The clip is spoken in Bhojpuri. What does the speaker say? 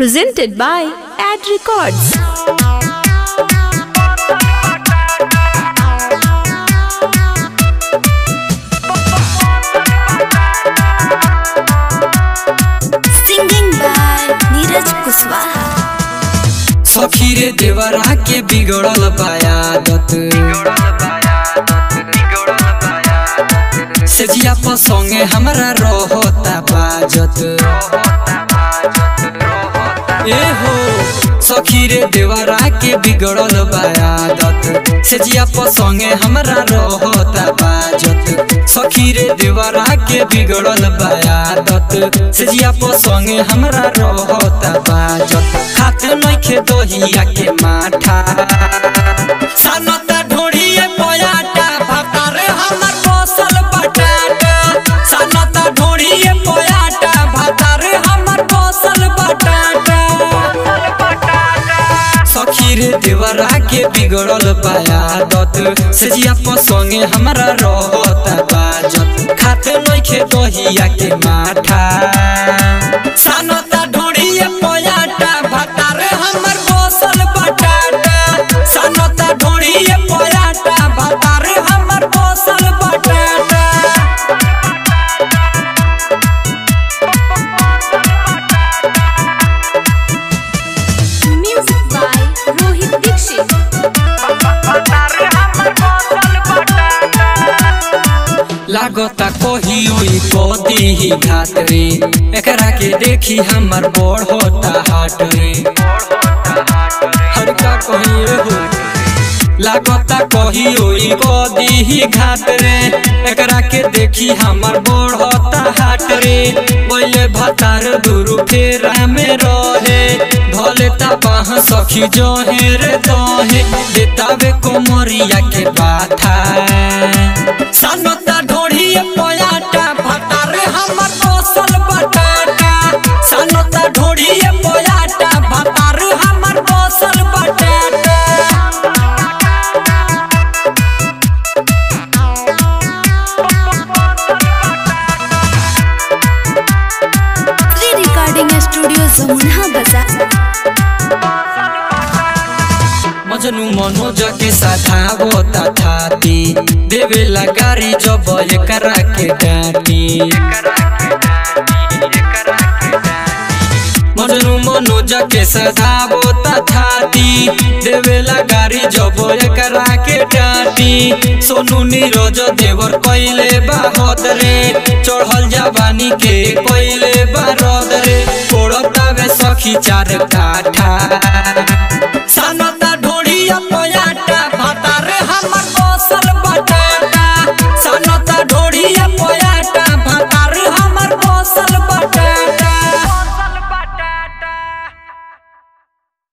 Presented by Ad Records. Singing by Neeraj Kuswaha. सखी रे देवरा के बिगड़ल बायादत सजिया पर संगे हमरा रहता बाजत ए हो सखी रे देवरा के बिगड़ल बायादत सजिया पर संगे हमरा रहता बाजत सखी रे देवरा के बिगड़ल बायादत सजिया पर संगे हमरा रहता बाजत खाते नइखे दहिया के माठा सनता ढोड़िए पोयाटा भातारे हमर फसल बटाटा सनता ढोड़िए पोयाटा भातारे हमर फसल बटाटा सखी रे देवरा के बिगड़ल बायादत सजिया पर संगे हमरा रहता बाजत खाते नइखे दहिया के माठा सनता ढोड़िए पोयाटा भातारे हमर फसल बटाटा सनता ढोड़िए पोयाटा भातारे हमर फसल बटाटा Music by Rohit Dixit. लागता कहियो कदी ही घात रे एकरा के देखी हमर बड़ होता हाट रे हर का कहिए हो लागता कहियो कदी ही घात रे एकरा के देखी हमर बड़ होता हाट रे बोले भतार दुरु फेरा में रहे भले बाह सखी जोहे रे दोहे देतावे कोमरिया के बाथा सनता ढोड़िए पोयाटा भातारे हमर फसल बटाटा सनता ढोड़िए पोयाटा भातारे हमर फसल बटाटा Re-recording studio Zamuna Bazaar. मजनू मनोज के साधावो थाती देवे लगारी जब एकरा के डाटी मजनू मनोज के साधावो थाती देवे लगारी जब एकरा के डाटी सोनू नीरज देवर कइले बाहत रे चढ़ल जवानी के कइले बारद रे कोड़तावे सखी चार काठा